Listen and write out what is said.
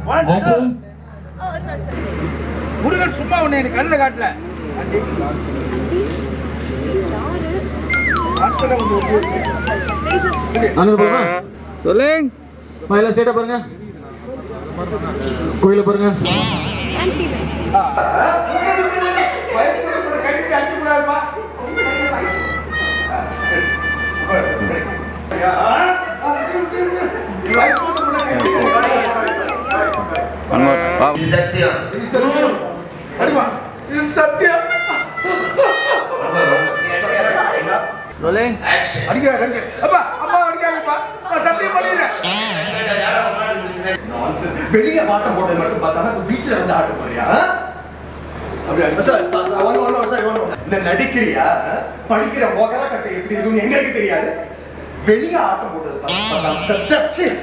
Action. Oh, sorry. Murugan சும்மா உன்னை எனக்கு கண்ணில் காட்டல. அண்ணன் போமா சொல்லுங்க மயில ஸ்டேட்டா பாருங்க கோயில பாருங்க ஆன்டில வயசுல கூட கைக்கு அடிக்க கூடாதுப்பா. இது சத்தியம். அடிமா இது சத்தியம். Rolling action. அடிக்க அப்பா அம்மா அடிக்காதப்பா. நான் சத்தியம் பண்ணிடுறேன். வெளிய ஆட்டம் போட்டது மட்டும் பார்த்தாம வீட்டுல வந்து ஆட்டம் போறியா? அப்படியே சார் ஒன் இந்த நடிக்கிறியா? படிக்கிற மோகரா கட்ட எப்படி இருக்குன்னு எங்களுக்கு தெரியாது. வெளிய ஆட்டம் போட்டது பார்த்தா